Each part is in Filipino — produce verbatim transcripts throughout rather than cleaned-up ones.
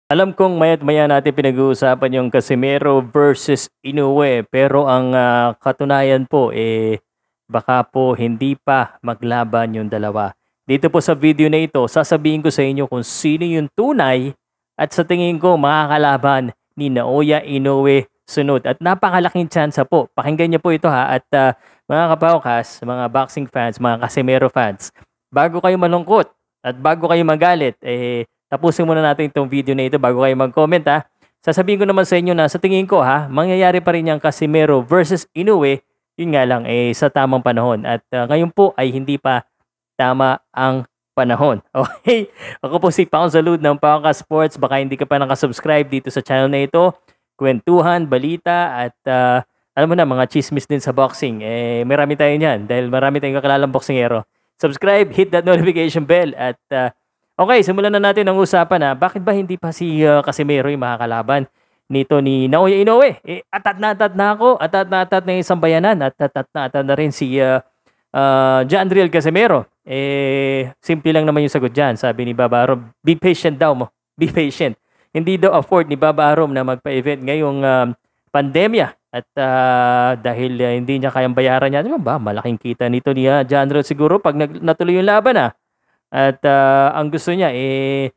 Alam kong maya't maya natin pinag-uusapan yung Casimero versus Inoue, pero ang ah, katunayan po eh baka po hindi pa maglaban yung dalawa. Dito po sa video na ito, sasabihin ko sa inyo kung sino yung tunay at sa tingin ko makakalaban ni Naoya Inoue sunod. At napakalaking tsansa po. Pakinggan niyo po ito ha. At ah, mga kapawkas, mga boxing fans, mga Casimero fans, bago kayo malungkot at bago kayo magalit, eh tapusin muna natin itong video na ito bago kayo mag-comment ha. Sasabihin ko naman sa inyo na sa tingin ko ha, mangyayari pa rin yung Casimero versus Inoue, yun nga lang eh sa tamang panahon. At uh, ngayon po ay hindi pa tama ang panahon. Okay? Ako po si Pound Salud ng POWCAST Sports. Baka hindi ka pa nakasubscribe dito sa channel na ito. Kwentuhan, balita at uh, alam mo na mga chismis din sa boxing. Eh marami tayo niyan dahil marami tayong kakilalang boksingero. Subscribe, hit that notification bell at uh, okay, simulan na natin ang usapan na bakit ba hindi pa si uh, Casimero yung makakalaban nito ni Naoya Inoue? Eh, atat na atat na ako, atat na atat na yung sambayanan, at atat na atat na rin si uh, uh, Jandriel Casimero. Eh, simple lang naman yung sagot dyan. Sabi ni Baba Arom, be patient daw mo, be patient. Hindi daw afford ni Baba Arom na magpa-event ngayong um, pandemya. At uh, dahil uh, hindi niya kayang bayaran niya, diba ba, malaking kita nito ni uh, Jandriel siguro pag nag- natuloy yung laban ah. At uh, ang gusto niya eh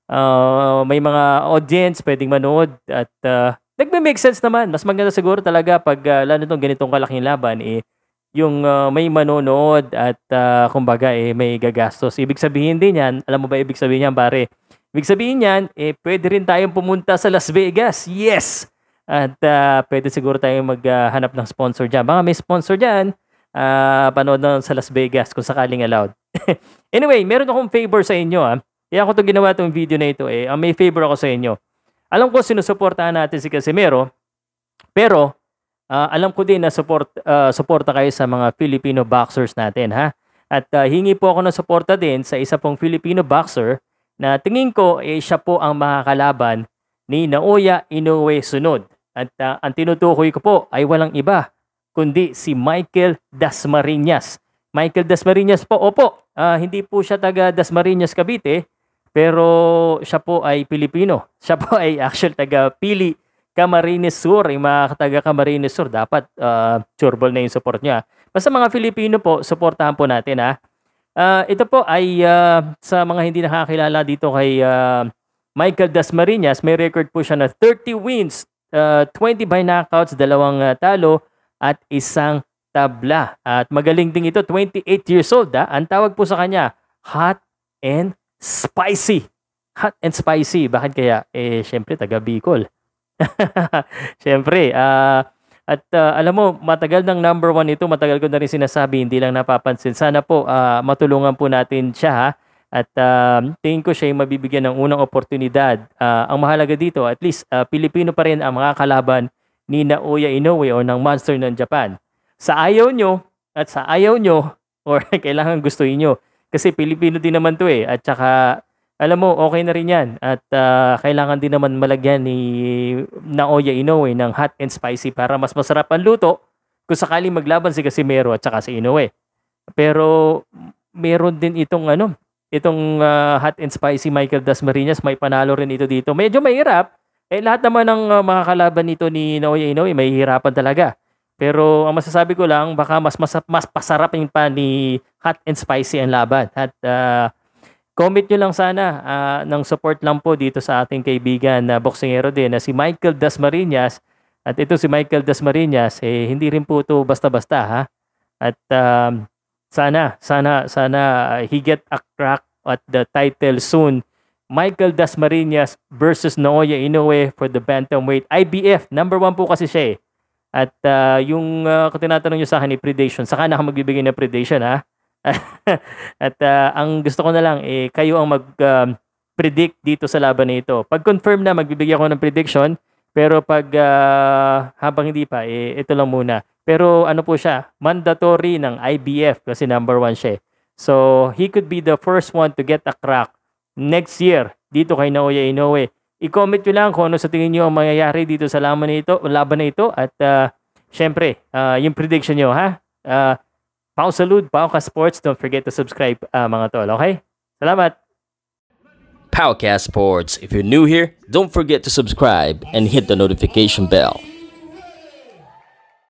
uh, may mga audience pwedeng manood at uh, nagme-make sense naman. Mas maganda siguro talaga pag uh, lalo nitong ganitong kalaking laban eh yung uh, may manonood at uh, kumbaga eh may gagastos. Ibig sabihin din yan, alam mo ba ibig sabihin niyan pare? Ibig sabihin niyan eh pwede rin tayong pumunta sa Las Vegas. Yes! At uh, pwede siguro tayong maghanap uh, ng sponsor diyan. Baka may sponsor diyan. Uh, panood na sa Las Vegas kung sakaling allowed. Anyway, meron akong favor sa inyo ah. Kaya ako 'to ginawa itong video na ito eh. Uh, may favor ako sa inyo. Alam ko sinusuportahan natin si Casimero, pero uh, alam ko din na support uh, suporta kayo sa mga Filipino boxers natin ha. At uh, hingi po ako ng suporta din sa isa pong Filipino boxer na tingin ko eh siya po ang makakalaban ni Naoya Inoue sunod. At uh, ang tinutukoy ko po ay walang iba kundi si Michael Dasmariñas. Michael Dasmariñas po, opo, uh, hindi po siya taga Dasmariñas, Cavite, pero siya po ay Filipino. Siya po ay actual taga Pili, Camarines Sur. Yung mga taga Camarines Sur, dapat uh, sureball na yung support niya. Basta mga Filipino po, supportahan po natin ha. Uh, ito po ay uh, sa mga hindi nakakilala dito kay uh, Michael Dasmariñas, may record po siya na thirty wins, uh, twenty by knockouts, dalawang uh, talo, at isang tabla. At magaling din ito, twenty-eight years old ha. Ang tawag po sa kanya, hot and spicy. Hot and spicy. Bakit kaya? Eh, syempre, taga Bicol. Syempre, uh, at uh, alam mo, matagal ng number one ito, matagal ko na rin sinasabi, hindi lang napapansin. Sana po, uh, matulungan po natin siya ha. At uh, tingin ko siya yung mabibigyan ng unang oportunidad. Uh, ang mahalaga dito, at least, uh, Pilipino pa rin ang mga kalaban ni Naoya Inoue o ng monster ng Japan. Sa ayaw nyo at sa ayaw nyo or kailangan gustuhin nyo. Kasi Pilipino din naman to eh. At saka alam mo okay na rin yan. At uh, kailangan din naman malagyan ni Naoya Inoue ng hot and spicy para mas masarap ang luto kung sakaling maglaban si Casimero at saka si Inoue. Pero meron din itong ano, itong uh, hot and spicy Michael Dasmariñas. May panalo rin ito dito. Medyo mahirap. Eh, lahat naman ng uh, mga kalaban nito ni Naoya Inoue, may hirapan talaga. Pero ang masasabi ko lang, baka mas, mas, mas pasarapin pa ni hot and spicy ang laban. At uh, comment nyo lang sana uh, ng support lang po dito sa ating kaibigan na uh, boksingero din na si Michael Dasmariñas. At ito si Michael Dasmariñas, eh, hindi rin po ito basta-basta ha. At um, sana, sana, sana uh, he get a crack at the title soon. Michael Dasmariñas versus Naoya Inoue for the bantamweight. I B F, number one po kasi siya eh. At uh, yung uh, kung tinatanong nyo sa akin ni predation, saka na ako magbibigay ng predation ha. At uh, ang gusto ko na lang, eh, kayo ang mag-predict um, dito sa laban na ito. Pag confirm na, magbibigay ako ng prediction. Pero pag uh, habang hindi pa, eh, ito lang muna. Pero ano po siya, mandatory ng I B F kasi number one siya. So he could be the first one to get a crack next year dito kay Naoya Inoue. I-comment nyo lang kung ano sa tingin nyo ang mangyayari dito sa laban na ito, laban na ito. At uh, syempre, uh, yung prediction nyo ha. Uh, Pound Salud, POWCAST Sports. Don't forget to subscribe uh, mga tol. Okay? Salamat! POWCAST Sports. If you're new here, don't forget to subscribe and hit the notification bell.